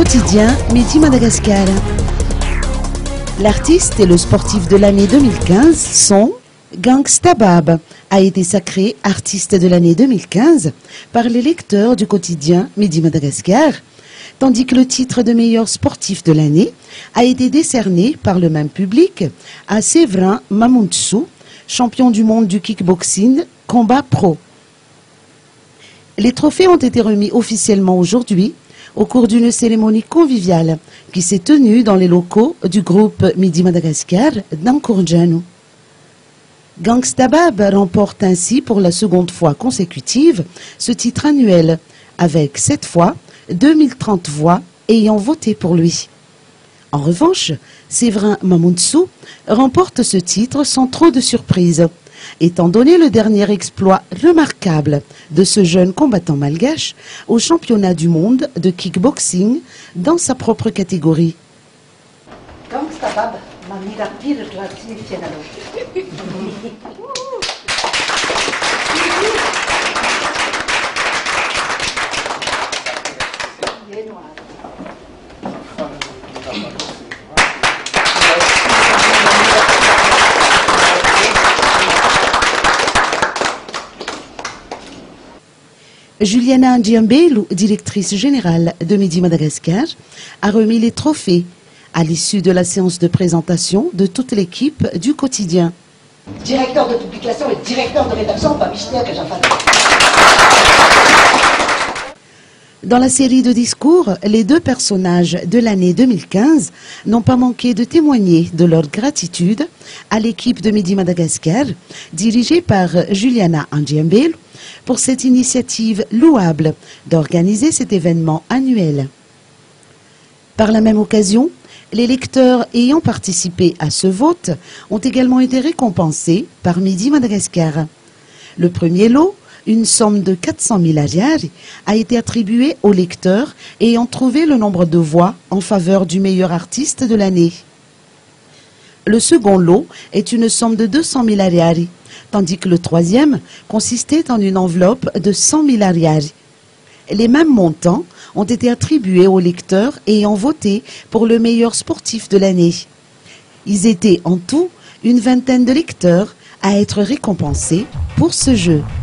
Quotidien Midi Madagascar. L'artiste et le sportif de l'année 2015 sont Gangsta Bab, a été sacré artiste de l'année 2015 par les lecteurs du quotidien Midi Madagascar, tandis que le titre de meilleur sportif de l'année a été décerné par le même public à Séverin Mamountsu, champion du monde du kickboxing combat pro. Les trophées ont été remis officiellement aujourd'hui au cours d'une cérémonie conviviale qui s'est tenue dans les locaux du groupe Midi Madagascar d'Ankourjanou. Gangsta Bab remporte ainsi pour la seconde fois consécutive ce titre annuel, avec cette fois 2030 voix ayant voté pour lui. En revanche, Séverin Mamountsu remporte ce titre sans trop de surprise, étant donné le dernier exploit remarquable de ce jeune combattant malgache au championnat du monde de kickboxing dans sa propre catégorie. Gangsta Bab, mamira pire Juliana Ndiambelou, directrice générale de Midi Madagascar, a remis les trophées à l'issue de la séance de présentation de toute l'équipe du quotidien. Directeur de publication et directeur de rédaction, pas mystère que j'en fasse. Dans la série de discours, les deux personnages de l'année 2015 n'ont pas manqué de témoigner de leur gratitude à l'équipe de Midi Madagascar, dirigée par Juliana Ndiambelou, pour cette initiative louable d'organiser cet événement annuel. Par la même occasion, les lecteurs ayant participé à ce vote ont également été récompensés par Midi Madagascar. Le premier lot, une somme de 400 000 ariary, a été attribué aux lecteurs ayant trouvé le nombre de voix en faveur du meilleur artiste de l'année. Le second lot est une somme de 200 000 ariary, tandis que le troisième consistait en une enveloppe de 100 000 ariary. Les mêmes montants ont été attribués aux lecteurs ayant voté pour le meilleur sportif de l'année. Ils étaient en tout une vingtaine de lecteurs à être récompensés pour ce jeu.